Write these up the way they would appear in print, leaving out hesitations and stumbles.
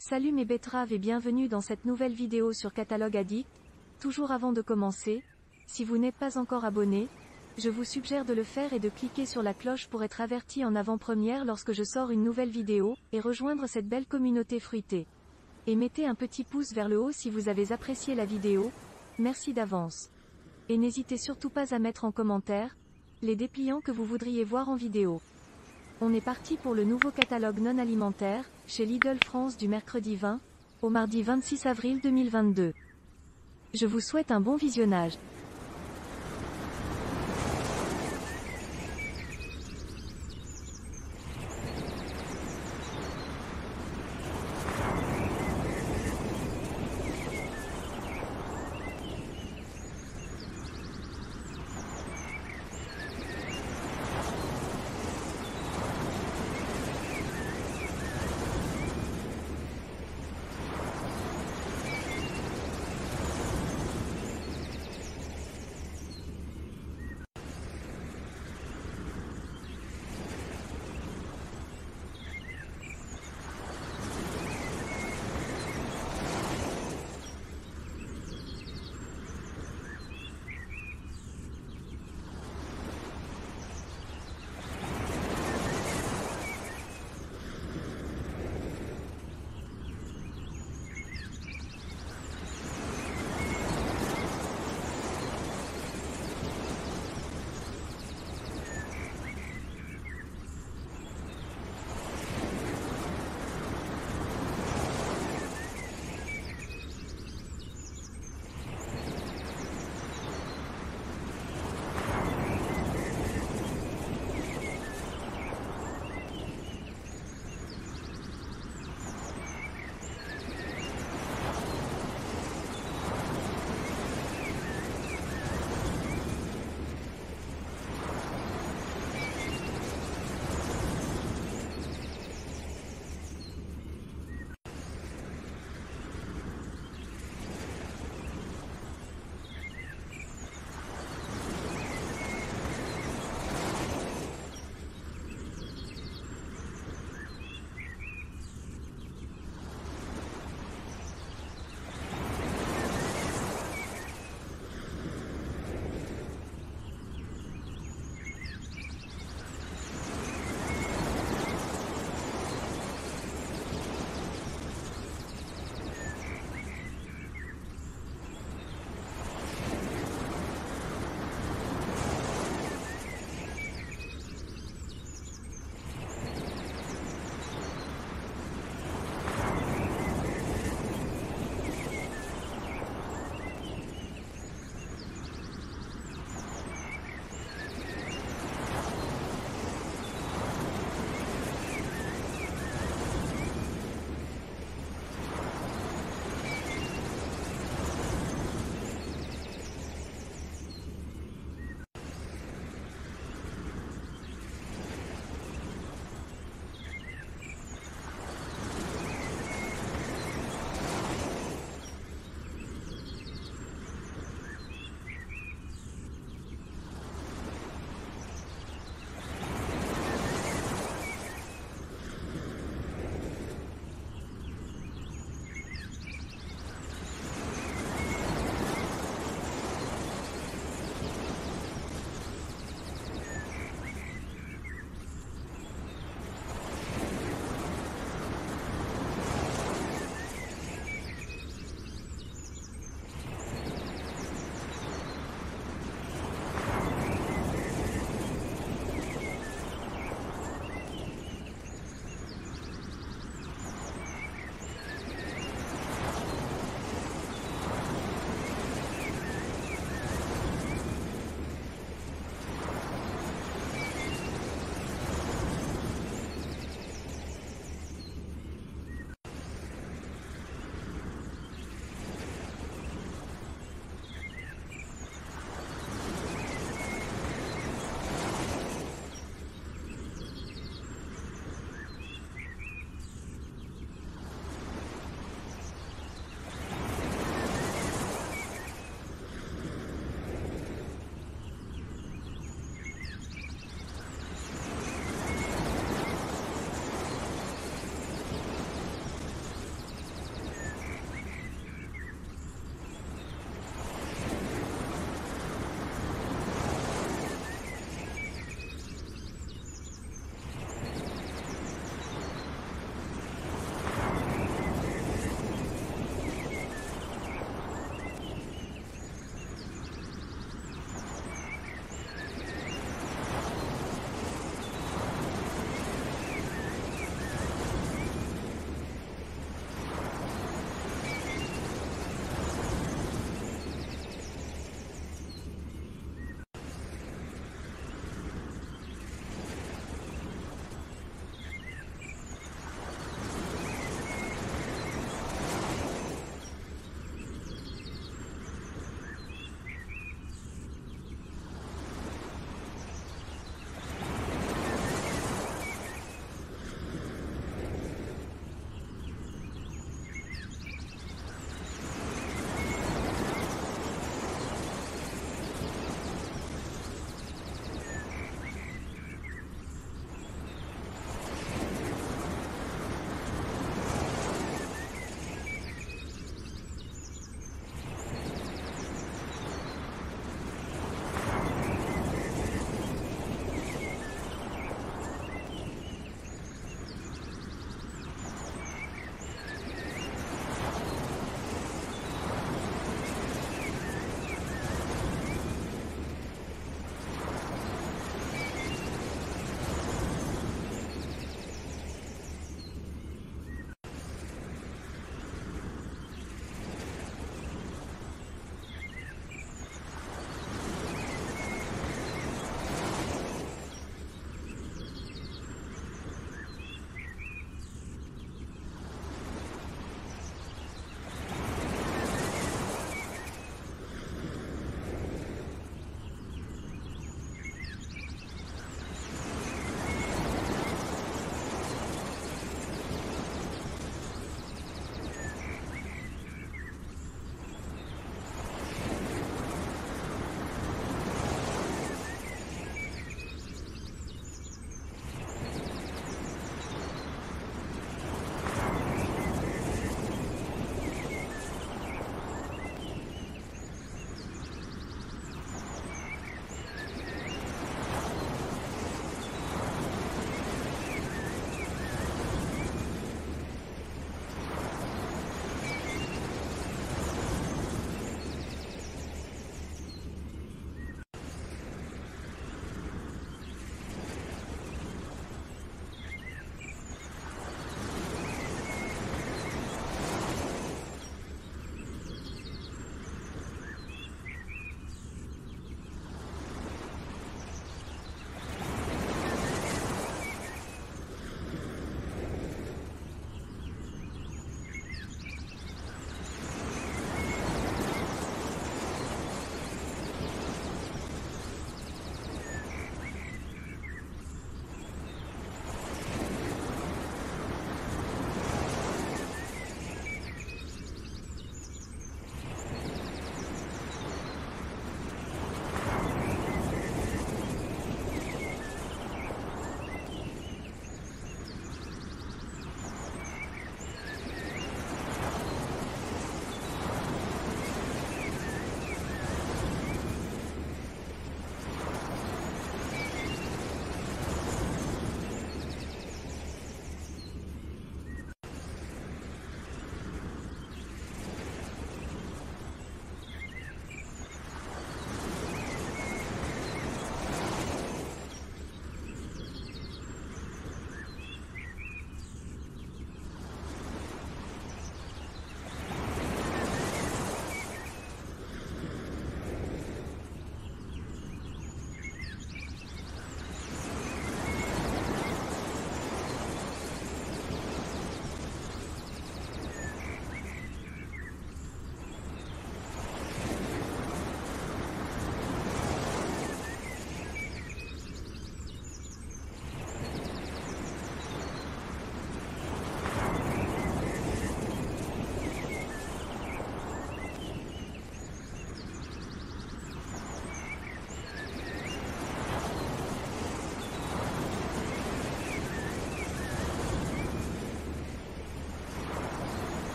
Salut mes betteraves et bienvenue dans cette nouvelle vidéo sur Catalogue Addict. Toujours avant de commencer, si vous n'êtes pas encore abonné, je vous suggère de le faire et de cliquer sur la cloche pour être averti en avant-première lorsque je sors une nouvelle vidéo, et rejoindre cette belle communauté fruitée. Et mettez un petit pouce vers le haut si vous avez apprécié la vidéo, merci d'avance. Et n'hésitez surtout pas à mettre en commentaire les dépliants que vous voudriez voir en vidéo. On est parti pour le nouveau catalogue non alimentaire, chez Lidl France du mercredi 20 au mardi 26 avril 2022. Je vous souhaite un bon visionnage.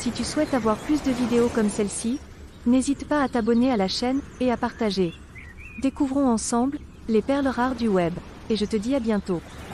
Si tu souhaites avoir plus de vidéos comme celle-ci, n'hésite pas à t'abonner à la chaîne, et à partager. Découvrons ensemble, les perles rares du web. Et je te dis à bientôt.